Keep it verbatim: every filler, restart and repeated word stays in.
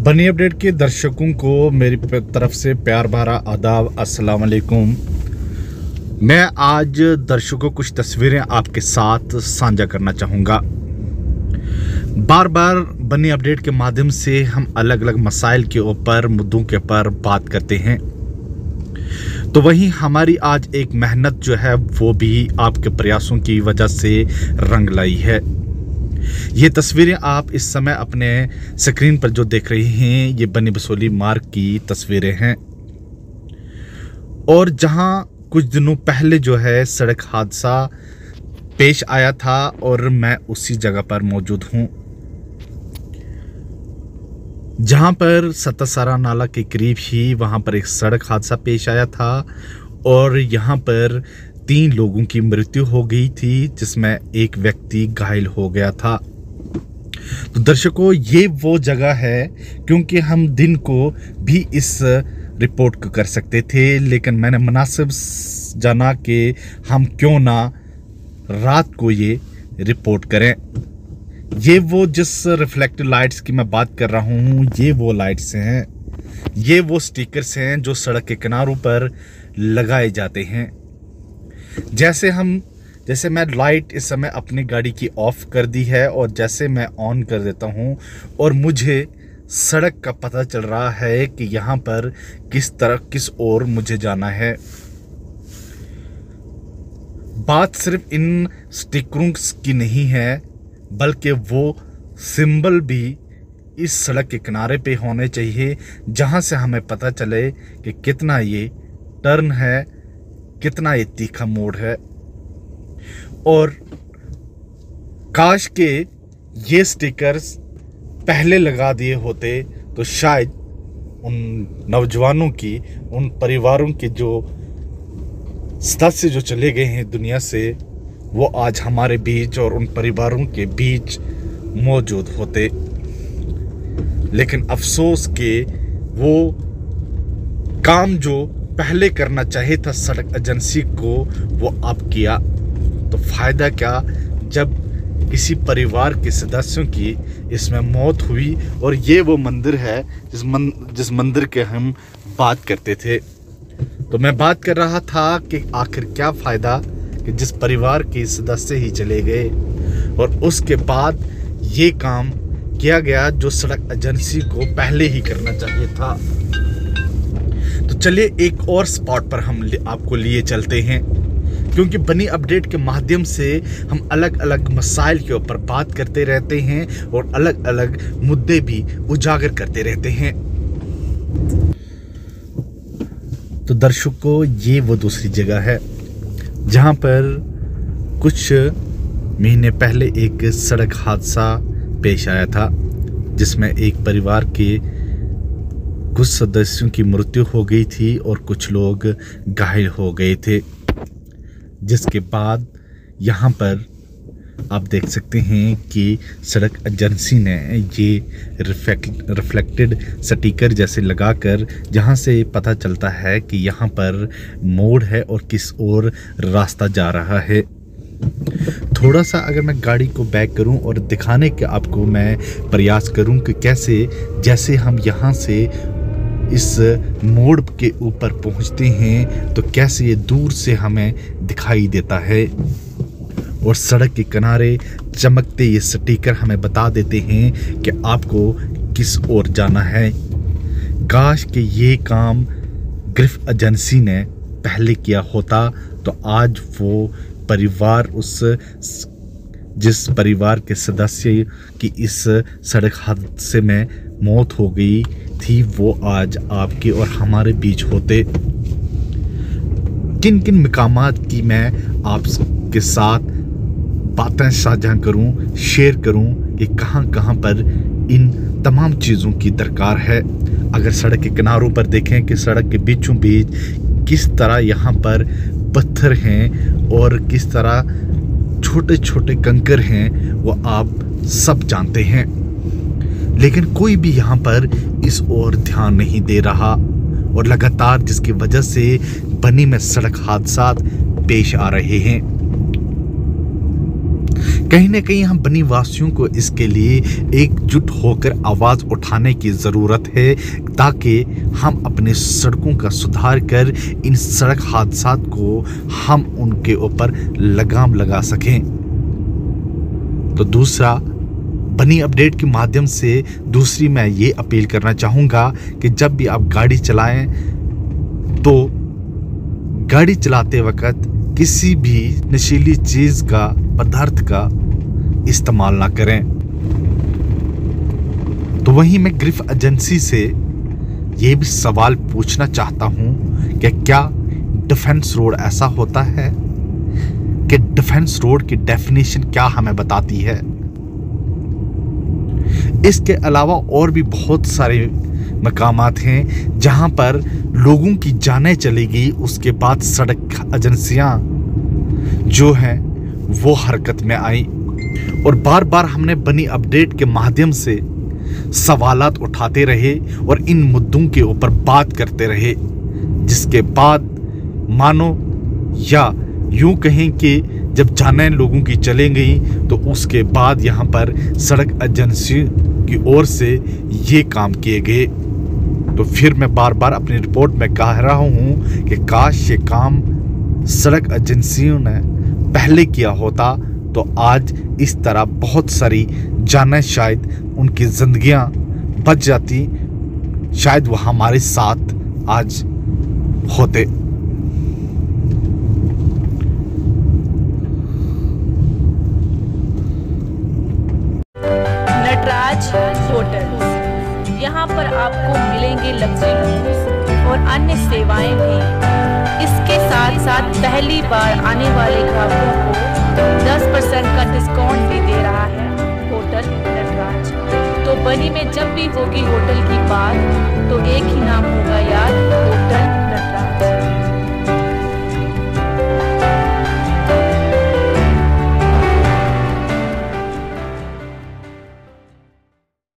बनी अपडेट के दर्शकों को मेरी तरफ से प्यार भरा आदाब, अस्सलाम वालेकुम। मैं आज दर्शकों कुछ तस्वीरें आपके साथ साझा करना चाहूँगा। बार बार बनी अपडेट के माध्यम से हम अलग अलग मसाइल के ऊपर, मुद्दों के ऊपर बात करते हैं, तो वहीं हमारी आज एक मेहनत जो है वो भी आपके प्रयासों की वजह से रंग लाई है। ये तस्वीरें आप इस समय अपने स्क्रीन पर जो देख रहे हैं, ये बनी बसोली मार्ग की तस्वीरें हैं। और जहां कुछ दिनों पहले जो है सड़क हादसा पेश आया था और मैं उसी जगह पर मौजूद हूं, जहां पर सतासारा नाला के करीब ही वहां पर एक सड़क हादसा पेश आया था और यहां पर तीन लोगों की मृत्यु हो गई थी, जिसमें एक व्यक्ति घायल हो गया था। तो दर्शकों, ये वो जगह है, क्योंकि हम दिन को भी इस रिपोर्ट को कर सकते थे, लेकिन मैंने मुनासिब जाना कि हम क्यों ना रात को ये रिपोर्ट करें। ये वो जिस रिफ्लेक्टिव लाइट्स की मैं बात कर रहा हूँ, ये वो लाइट्स हैं, ये वो स्टिकर्स हैं जो सड़क के किनारों पर लगाए जाते हैं। जैसे हम जैसे मैं लाइट इस समय अपनी गाड़ी की ऑफ कर दी है और जैसे मैं ऑन कर देता हूं और मुझे सड़क का पता चल रहा है कि यहाँ पर किस तरफ किस ओर मुझे जाना है। बात सिर्फ इन स्टिकरों की नहीं है, बल्कि वो सिंबल भी इस सड़क के किनारे पे होने चाहिए, जहाँ से हमें पता चले कि कितना ये टर्न है, कितना ये तीखा मोड़ है। और काश के ये स्टिकर्स पहले लगा दिए होते तो शायद उन नौजवानों की, उन परिवारों के जो सदस्य जो चले गए हैं दुनिया से, वो आज हमारे बीच और उन परिवारों के बीच मौजूद होते। लेकिन अफसोस के वो काम जो पहले करना चाहिए था सड़क एजेंसी को, वो अब किया, तो फ़ायदा क्या जब किसी परिवार के सदस्यों की इसमें मौत हुई। और ये वो मंदिर है जिस मन जिस मंदिर के हम बात करते थे। तो मैं बात कर रहा था कि आखिर क्या फ़ायदा कि जिस परिवार के सदस्य ही चले गए और उसके बाद ये काम किया गया जो सड़क एजेंसी को पहले ही करना चाहिए था। तो चलिए एक और स्पॉट पर हम आपको लिए चलते हैं, क्योंकि बनी अपडेट के माध्यम से हम अलग अलग मसाइल के ऊपर बात करते रहते हैं और अलग अलग मुद्दे भी उजागर करते रहते हैं। तो दर्शकों, ये वो दूसरी जगह है जहां पर कुछ महीने पहले एक सड़क हादसा पेश आया था, जिसमें एक परिवार के कुछ सदस्यों की मृत्यु हो गई थी और कुछ लोग घायल हो गए थे। जिसके बाद यहाँ पर आप देख सकते हैं कि सड़क एजेंसी ने ये रिफ्लेक्ट रिफ्लेक्टेड स्टिकर जैसे लगाकर, जहाँ से पता चलता है कि यहाँ पर मोड़ है और किस ओर रास्ता जा रहा है। थोड़ा सा अगर मैं गाड़ी को बैक करूं और दिखाने के आपको मैं प्रयास करूं कि कैसे, जैसे हम यहाँ से इस मोड़ के ऊपर पहुंचते हैं तो कैसे ये दूर से हमें दिखाई देता है और सड़क के किनारे चमकते ये स्टिकर हमें बता देते हैं कि आपको किस ओर जाना है। काश कि ये काम गिरफ्त एजेंसी ने पहले किया होता तो आज वो परिवार, उस जिस परिवार के सदस्य की इस सड़क हादसे में मौत हो गई थी, वो आज आपके और हमारे बीच होते। किन किन मकामात की मैं आपके साथ बातें साझा करूं, शेयर करूं कि कहां कहां पर इन तमाम चीज़ों की दरकार है। अगर सड़क के किनारों पर देखें कि सड़क के बीचों बीच किस तरह यहाँ पर पत्थर हैं और किस तरह छोटे छोटे कंकर हैं, वो आप सब जानते हैं, लेकिन कोई भी यहाँ पर इस ओर ध्यान नहीं दे रहा और लगातार जिसकी वजह से बनी में सड़क हादसा पेश आ रहे हैं। कहीं ना कहीं हम बनी वासियों को इसके लिए एकजुट होकर आवाज़ उठाने की ज़रूरत है, ताकि हम अपने सड़कों का सुधार कर इन सड़क हादसा को हम उनके ऊपर लगाम लगा सकें। तो दूसरा, बनी अपडेट के माध्यम से दूसरी मैं ये अपील करना चाहूँगा कि जब भी आप गाड़ी चलाएं तो गाड़ी चलाते वक्त किसी भी नशीली चीज़ का, पदार्थ का इस्तेमाल ना करें। तो वहीं मैं गिरफ्त एजेंसी से ये भी सवाल पूछना चाहता हूं कि क्या डिफेंस रोड ऐसा होता है? कि डिफेंस रोड की डेफिनेशन क्या हमें बताती है? इसके अलावा और भी बहुत सारे मकामात हैं जहां पर लोगों की जानें चली गई, उसके बाद सड़क एजेंसियां जो हैं वो हरकत में आई और बार बार हमने बनी अपडेट के माध्यम से सवालात उठाते रहे और इन मुद्दों के ऊपर बात करते रहे, जिसके बाद मानो या यूं कहें कि जब जानें लोगों की चली गई तो उसके बाद यहाँ पर सड़क एजेंसी की ओर से ये काम किए गए। तो फिर मैं बार बार अपनी रिपोर्ट में कह रहा हूँ कि काश ये काम सड़क एजेंसियों ने पहले किया होता तो आज इस तरह बहुत सारी जानें, शायद उनकी जिंदगियां बच जाती, शायद वो हमारे साथ आज होते। नटराज होटल, यहाँ पर आपको मिलेंगे लग्जरी रूम्स और अन्य सेवाएं भी। इसके साथ साथ पहली बार आने वाले ग्राहकों को दस परसेंट का डिस्काउंट भी दे रहा है होटल नटराज। तो बनी में जब भी होगी होटल की बात तो एक ही नाम होगा याद,